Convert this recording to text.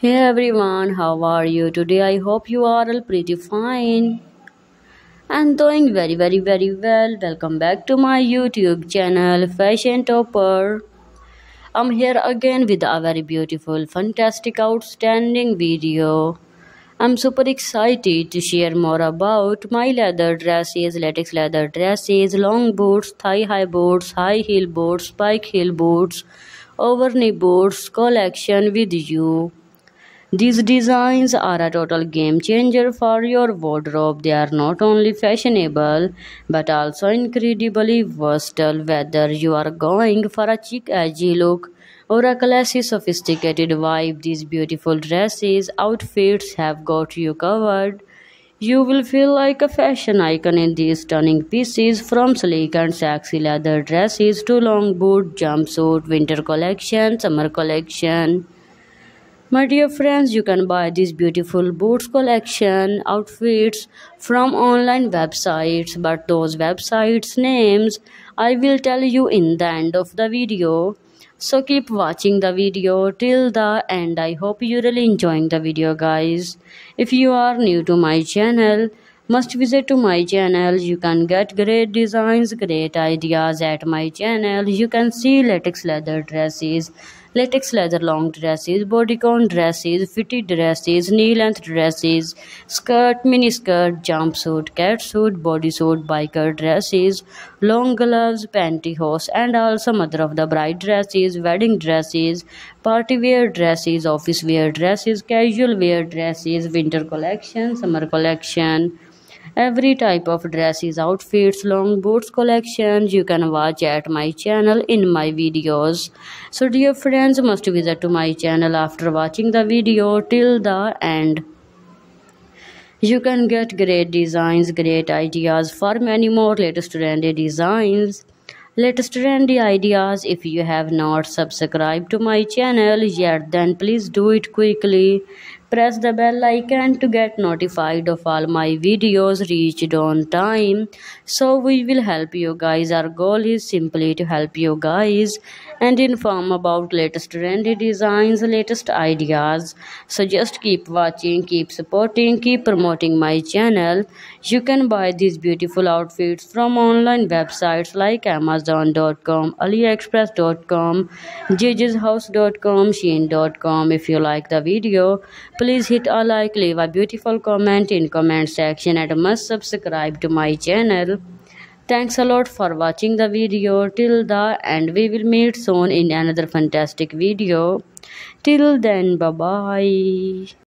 Hey everyone, how are you today? I hope you are all pretty fine and doing very well. Welcome back to my YouTube channel Fashion Topper. I'm here again with a very beautiful, fantastic, outstanding video. I'm super excited to share more about my leather dresses, latex leather dresses, long boots, thigh high boots, high heel boots, spike heel boots, over knee boots collection with you. These designs are a total game changer for your wardrobe. They are not only fashionable but also incredibly versatile. Whether you are going for a chic, edgy look or a classy, sophisticated vibe, these beautiful dresses outfits have got you covered. You will feel like a fashion icon in these stunning pieces, from sleek and sexy leather dresses to long boot, jumpsuit, winter collection, summer collection. My dear friends, you can buy these beautiful boots collection outfits from online websites, but those websites names I will tell you in the end of the video. So keep watching the video till the end. I hope you're really enjoying the video, guys. If you are new to my channel, must visit to my channel. You can get great designs, great ideas at my channel. You can see latex leather dresses, latex leather long dresses, bodycon dresses, fitted dresses, knee-length dresses, skirt, mini skirt, jumpsuit, catsuit, bodysuit, biker dresses, long gloves, pantyhose, and also mother of the bride dresses, wedding dresses, party wear dresses, office wear dresses, casual wear dresses, winter collection, summer collection. Every type of dresses, outfits, long boots collections you can watch at my channel in my videos. So dear friends, must visit to my channel after watching the video till the end. You can get great designs, great ideas for many more latest trendy designs. Latest trendy ideas. If you have not subscribed to my channel yet, then please do it quickly. Press the bell icon to get notified of all my videos reached on time. So we will help you guys. Our goal is simply to help you guys and inform about latest trendy designs, latest ideas. So just keep watching, keep supporting, keep promoting my channel. You can buy these beautiful outfits from online websites like Amazon.com, AliExpress.com, JJ'sHouse.com, Shein.com. If you like the video, please hit a like, leave a beautiful comment in comment section, and must subscribe to my channel. Thanks a lot for watching the video till the end. We will meet soon in another fantastic video. Till then, bye bye.